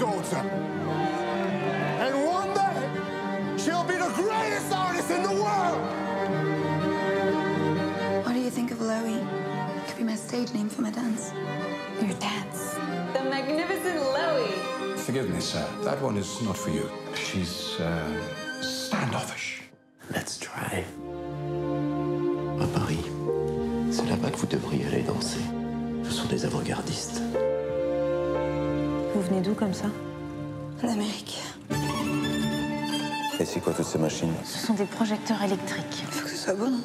daughter. And one day, she'll be the greatest artist in the world! What do you think of Loey? Could be my stage name for my dance. Your dance? The magnificent Loey. Forgive me, sir. That one is not for you. She's standoffish. Let's try. À Paris, c'est là-bas que vous devriez aller danser. Ce sont des avant-gardistes. Vous venez d'où comme ça? L'Amérique. Et c'est quoi toutes ces machines? Ce sont des projecteurs électriques. Faut que ce soit bon.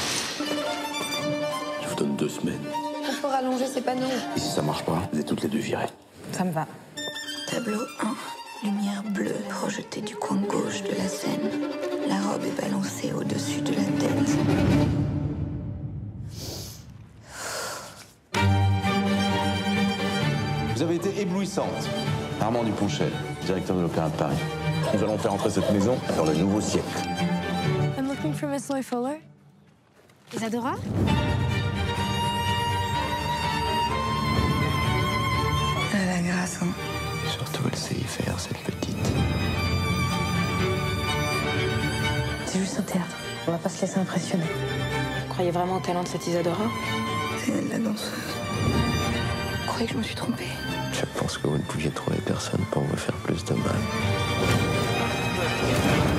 Je vous donne 2 semaines. Faut rallonger ces panneaux. Et si ça marche pas, vous êtes toutes les 2 virées. Ça me va. Tableau 1. Lumière bleue projetée du coin gauche de la scène. La robe est balancée au-dessus de la tête. Vous avez été éblouissante. Armand Duponchel, directeur de l'Opéra de Paris. Nous allons faire entrer cette maison dans le nouveau siècle. I'm looking for Miss Loy Fuller. Isadora? Elle a la grâce, hein. Surtout, elle sait y faire, cette petite. C'est juste un théâtre. On va pas se laisser impressionner. Vous croyez vraiment au talent de cette Isadora? C'est elle, la danseuse. Vous croyez que je me suis trompée? Je pense que vous ne pouviez trouver personne pour vous faire plus de mal.